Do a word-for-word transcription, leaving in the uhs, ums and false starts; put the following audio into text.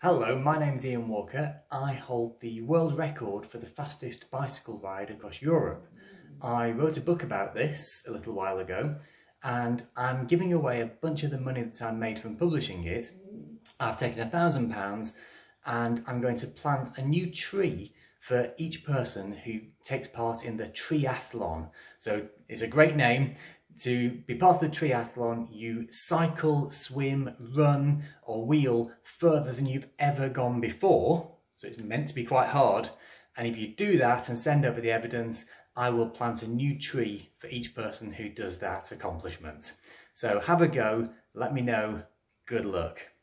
Hello, my name's Ian Walker. I hold the world record for the fastest bicycle ride across Europe. I wrote a book about this a little while ago and I'm giving away a bunch of the money that I made from publishing it. I've taken a thousand pounds and I'm going to plant a new tree for each person who takes part in the triathlon. So it's a great name. To be part of the triathlon, you cycle, swim, run or wheel further than you've ever gone before. So it's meant to be quite hard. And if you do that and send over the evidence, I will plant a new tree for each person who does that accomplishment. So have a go, let me know, good luck.